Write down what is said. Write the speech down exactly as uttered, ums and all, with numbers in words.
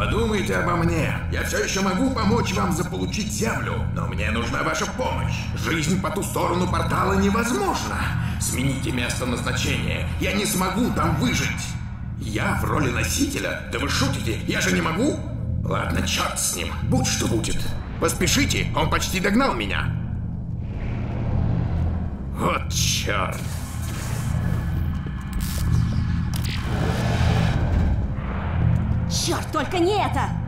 Подумайте обо мне. Я все еще могу помочь вам заполучить Землю, но мне нужна ваша помощь. Жизнь по ту сторону портала невозможна. Смените место назначения. Я не смогу там выжить. Я в роли носителя? Да вы шутите? Я же не могу? Ладно, черт с ним. Будь что будет. Поспешите, он почти догнал меня. Вот черт. Черт, только не это!